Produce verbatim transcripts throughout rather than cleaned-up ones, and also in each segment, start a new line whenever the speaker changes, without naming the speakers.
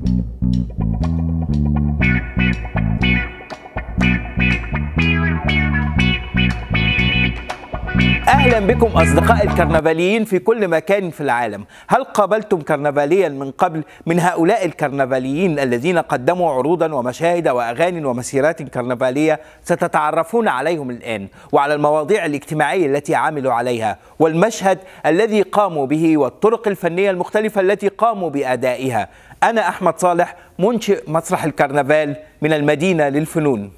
أهلا بكم أصدقاء الكرنفاليين في كل مكان في العالم. هل قابلتم كرنفاليا من قبل من هؤلاء الكرنفاليين الذين قدموا عروضا ومشاهد وأغاني ومسيرات كرنفالية؟ ستتعرفون عليهم الآن وعلى المواضيع الاجتماعية التي عملوا عليها والمشهد الذي قاموا به والطرق الفنية المختلفة التي قاموا بأدائها. أنا أحمد صالح، منشئ مسرح الكرنفال من المدينة للفنون.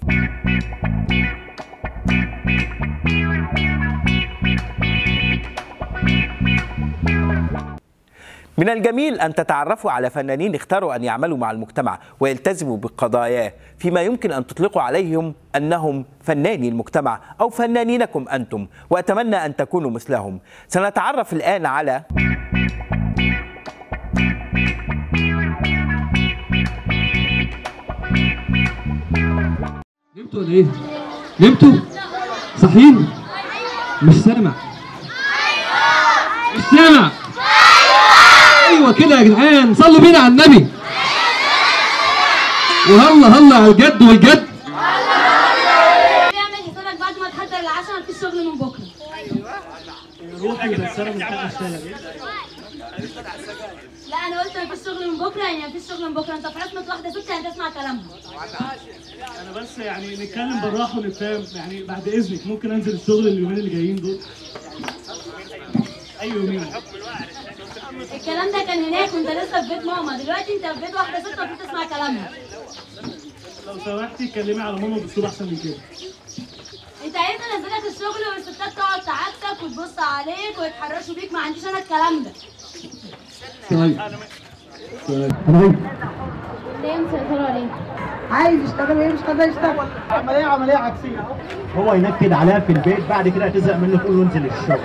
من الجميل أن تتعرفوا على فنانين اختاروا أن يعملوا مع المجتمع ويلتزموا بقضاياه، فيما يمكن أن تطلقوا عليهم أنهم فناني المجتمع أو فنانينكم أنتم، وأتمنى أن تكونوا مثلهم. سنتعرف الآن على
نمتوا ولا إيه؟ نمتوا؟ صحيين؟ مش سامع. مش سامع. ايوه كده يا جدعان، صلوا بينا على النبي. وهلا هلا على الجد والجد.
اعمل حسابك بعد ما تحضر العشاء مفيش شغل من بكره.
روحي بس انا مش هشتغل.
لا انا قلت مفيش شغل من بكره، يعني مفيش شغل من بكره، انت في رسمه واحده ست هتسمع كلامها.
انا بس يعني نتكلم بالراحه ونتفاهم، يعني بعد اذنك ممكن انزل الشغل اليومين اللي جايين دول؟ اي يومين؟
الكلام ده كان هناك وانت لسه في بيت ماما، دلوقتي انت في بيت واحده ست المفروض تسمع كلامها.
لو سمحتي اتكلمي على ماما باسلوب احسن من كده.
انت عايز انزلك الشغل والستات تقعد تعاتك وتبص عليك ويتحرشوا بيك، ما عنديش انا الكلام ده.
طيب طيب
ليه مسيطرة عليه؟
عايز يشتغل وهي مش قادرة يشتغل.
عملية عملية عكسية. هو ينكد عليها في البيت، بعد كده هتزهق منه تقول له انزل الشغل.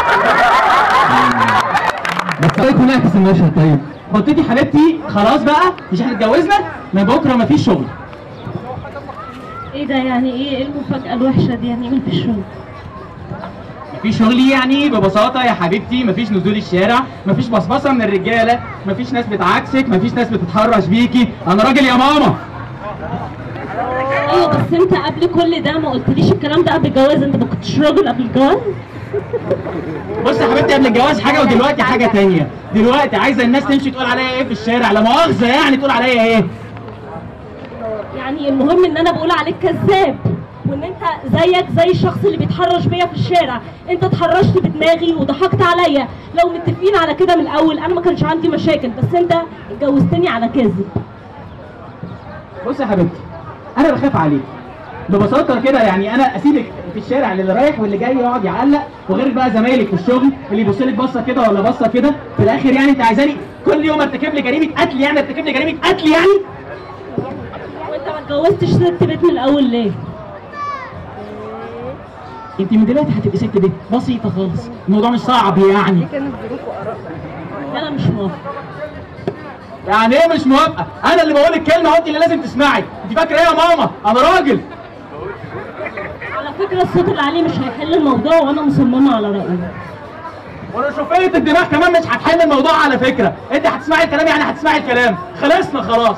بس رايك نعكس المشهد. طيب خطتي حبيبتي خلاص بقى، مش احنا اتجوزنا؟ من بكره مفيش شغل.
ايه ده يعني ايه؟ ايه المفاجأة الوحشة دي؟ يعني ايه مفيش شغل؟
مفيش شغل يعني ببساطة يا حبيبتي مفيش نزول الشارع، مفيش بصبصة من الرجالة، مفيش ناس بتعاكسك، مفيش ناس بتتحرش بيكي، أنا راجل يا ماما.
ايوه بس انت قبل كل ده ما قلتليش الكلام ده قبل الجواز، انت ما كنتش راجل قبل الجواز؟
بص يا حبيبتي، قبل الجواز حاجة ودلوقتي حاجة تانية، دلوقتي عايزة الناس تمشي تقول عليا ايه في الشارع؟ لا مؤاخذة يعني تقول عليا ايه؟
يعني المهم ان انا بقول عليك كذاب، وان انت زيك زي الشخص اللي بيتحرش بيا في الشارع، انت اتحرشت بدماغي وضحكت عليا، لو متفقين على كده من الاول انا ما كانش عندي مشاكل، بس انت اتجوزتني على كذب.
بص يا حبيبتي، أنا بخاف عليك ببساطة كده، يعني أنا أسيبك في الشارع اللي رايح واللي جاي يقعد يعلق، وغير بقى زمايلك في الشغل اللي يبص لك بصة كده ولا بصة كده، في الآخر يعني أنت عايزاني كل يوم أرتكب لي جريمة قتل؟ يعني أرتكب لي جريمة قتل يعني؟
وانت ما اتجوزتش ست بيت من الاول ليه؟
انت من دلوقتي هتبقي ست بيت، بسيطه خالص، الموضوع مش صعب يعني.
انا مش موافقه.
يعني ايه مش موافقه؟ انا اللي بقول الكلمه وانت اللي لازم تسمعي، انت فاكره ايه يا ماما؟ انا راجل.
على فكره الصوت اللي عليه مش هيحل الموضوع، وانا مصممه على رايي.
ورشوفيه الدماغ كمان مش هتحل الموضوع على فكره، انت هتسمعي الكلام يعني هتسمعي الكلام، خلصنا خلاص.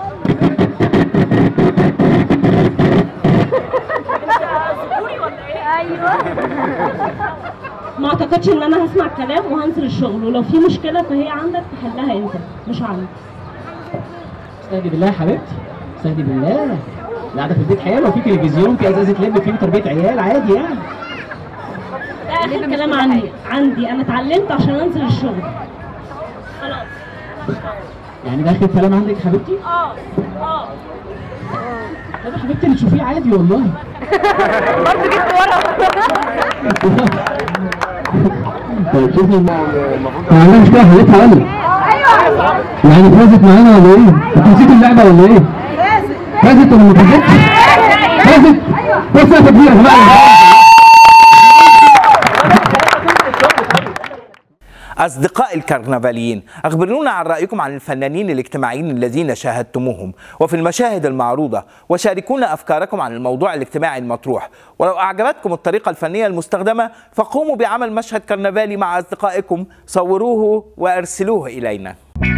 ايوه ما اعتقدش ان انا هسمع الكلام وهنزل الشغل، ولو في مشكله فهي عندك تحلها انت مش عندي.
استهدي بالله يا حبيبتي، استهدي بالله، قاعده في البيت حلوه، في تلفزيون، في ازازه لب، في تربيه عيال عادي يعني.
ده اخر كلام عني عندي، انا اتعلمت عشان انزل الشغل خلاص.
يعني ده اخر كلام عندك يا حبيبتي؟
اه اه
طب يا حبيبتي اللي تشوفيه عادي والله.
برضه جبت ورا.
طيب شوفي المفروض
عندها مشكله حلتها قال
ايوه
يعني فازت معانا ولا ايه؟ انت نسيت اللعبه ولا ايه؟ فازت ولا ما فازتش؟ فازت؟ بص يا تكبير يا جماعه.
أصدقاء الكرنفاليين، أخبرونا عن رأيكم عن الفنانين الاجتماعيين الذين شاهدتموهم وفي المشاهد المعروضة، وشاركونا أفكاركم عن الموضوع الاجتماعي المطروح. ولو أعجبتكم الطريقة الفنية المستخدمة فقوموا بعمل مشهد كرنفالي مع أصدقائكم، صوروه وأرسلوه إلينا.